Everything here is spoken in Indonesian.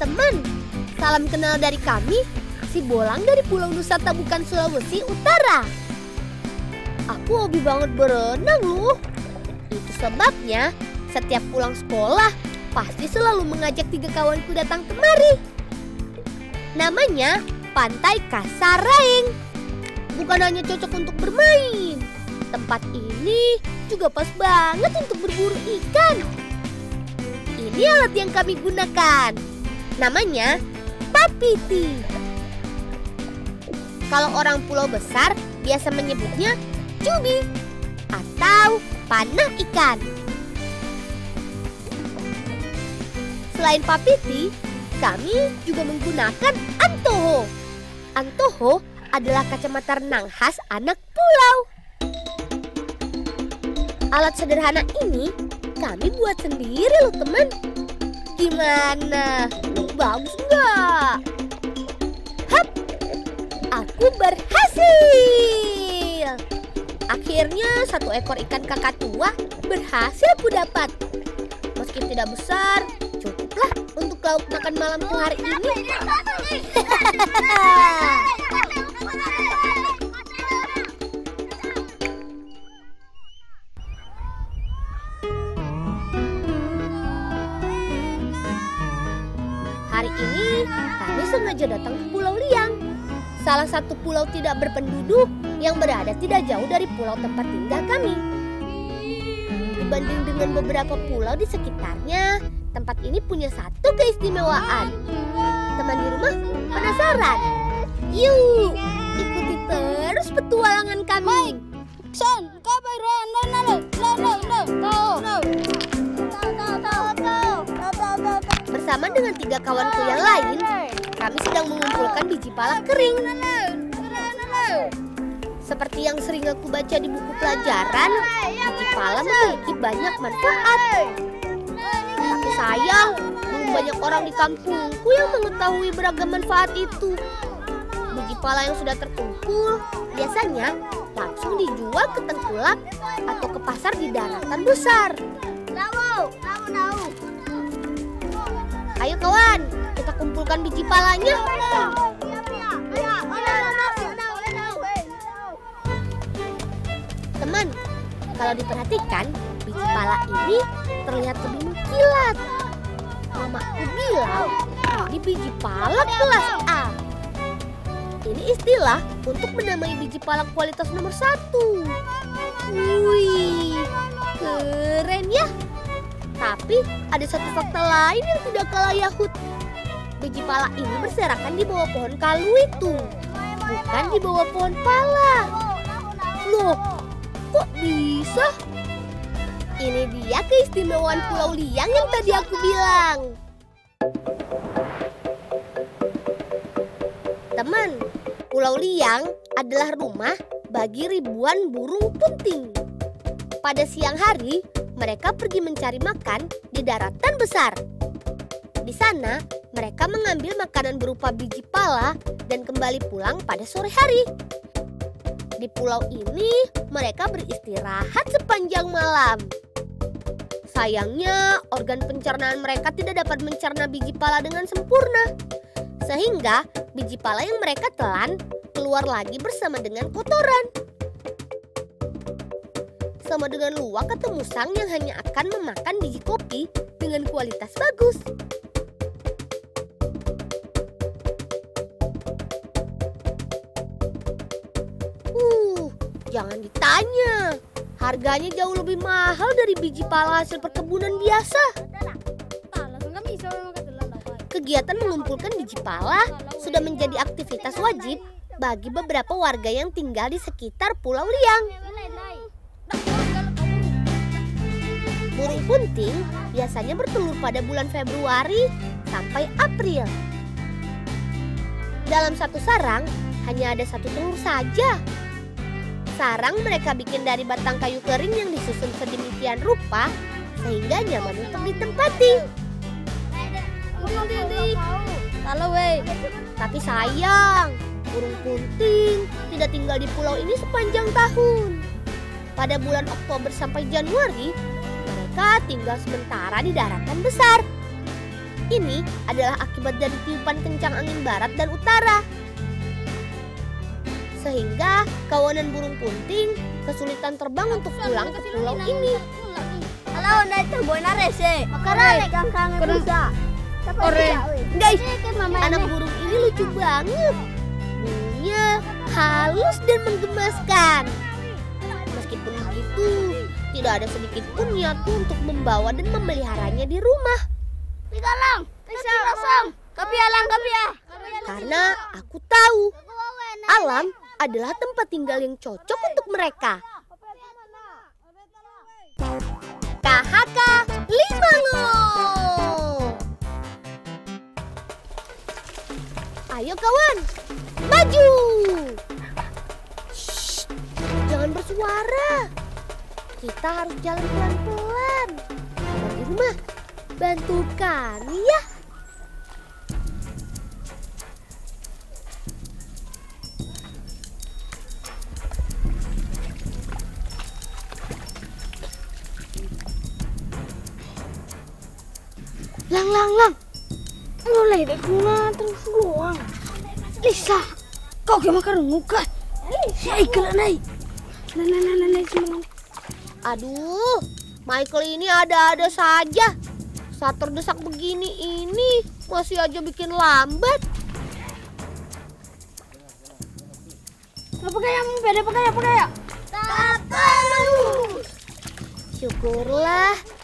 teman, salam kenal dari kami, si Bolang dari Pulau Nusa Tabukan, Sulawesi Utara. Aku hobi banget berenang loh. Itu sebabnya setiap pulang sekolah pasti selalu mengajak 3 kawanku datang kemari. Namanya Pantai Kasaraeng. Bukan hanya cocok untuk bermain, tempat ini juga pas banget untuk berburu ikan. Ini alat yang kami gunakan. Namanya papiti. Kalau orang pulau besar biasa menyebutnya cubi atau panah ikan. Selain papiti, kami juga menggunakan antoho. Antoho adalah kacamata renang khas anak pulau. Alat sederhana ini kami buat sendiri loh teman. Gimana? Bagus nggak? Hap! Aku berhasil! Akhirnya 1 ekor ikan kakak tua berhasil aku dapat. Meski tidak besar, cukuplah untuk lauk makan malamku hari ini. Hari ini kami sengaja datang ke Pulau Liang, salah satu pulau tidak berpenduduk yang berada tidak jauh dari pulau tempat tinggal kami. Dibanding dengan beberapa pulau di sekitarnya, tempat ini punya satu keistimewaan. Teman di rumah penasaran? Yuk, ikuti terus petualangan kami. Son, Bersama dengan 3 kawanku yang lain, kami sedang mengumpulkan biji pala kering. Seperti yang sering aku baca di buku pelajaran, biji pala memiliki banyak manfaat. Tapi sayang, belum banyak orang di kampungku yang mengetahui beragam manfaat itu. Biji pala yang sudah terkumpul biasanya langsung dijual ke tengkulak atau ke pasar di daratan besar. Ayo kawan, kita kumpulkan biji palanya. Teman, kalau diperhatikan, biji pala ini terlihat lebih mengkilat. Mamaku bilang, ini biji pala kelas A. Ini istilah untuk menamai biji pala kualitas nomor 1. Wih, keren ya. Tapi ada satu fakta lain yang tidak kalah yahut. Biji pala ini berserakan di bawah pohon kalu itu, bukan di bawah pohon pala. Loh, kok bisa? Ini dia keistimewaan Pulau Liang yang tadi aku bilang. Teman, Pulau Liang adalah rumah bagi ribuan burung punting. Pada siang hari, mereka pergi mencari makan di daratan besar. Di sana, mereka mengambil makanan berupa biji pala dan kembali pulang pada sore hari. Di pulau ini, mereka beristirahat sepanjang malam. Sayangnya, organ pencernaan mereka tidak dapat mencerna biji pala dengan sempurna. Sehingga, biji pala yang mereka telan keluar lagi bersama dengan kotoran. Sama dengan luwak atau musang yang hanya akan memakan biji kopi dengan kualitas bagus. Jangan ditanya. Harganya jauh lebih mahal dari biji pala hasil perkebunan biasa. Kegiatan mengumpulkan biji pala sudah menjadi aktivitas wajib bagi beberapa warga yang tinggal di sekitar Pulau Liang. Burung punting biasanya bertelur pada bulan Februari sampai April. Dalam satu sarang hanya ada 1 telur saja. Sarang mereka bikin dari batang kayu kering yang disusun sedemikian rupa sehingga nyaman untuk ditempati. Tapi sayang, burung punting tidak tinggal di pulau ini sepanjang tahun. Pada bulan Oktober sampai Januari, mereka tinggal sementara di daratan besar. Ini adalah akibat dari tiupan kencang angin barat dan utara. Sehingga kawanan burung punting kesulitan terbang untuk pulang ke pulau ini. Halo, naik tambah narese. Makanya Kang bisa. guys, anak burung ini lucu banget. Bunyinya halus dan menggemaskan. Meskipun begitu, tidak ada sedikit pun niatku untuk membawa dan memeliharanya di rumah. Digalang, kosong. Kapialang. Karena aku tahu alam adalah tempat tinggal yang cocok untuk mereka. KHK Limango. Ayo kawan, maju. Shh, jangan bersuara. Kita harus jalan pelan-pelan. Di rumah, bantu kami ya. Lang. Mulai deh kuna terus luang. Lisa, kau gimana kerungukan? Saya ikut naik. Nah. Aduh, Michael ini ada-ada saja. Saat terdesak begini ini masih aja bikin lambat. Apa kayak? Syukurlah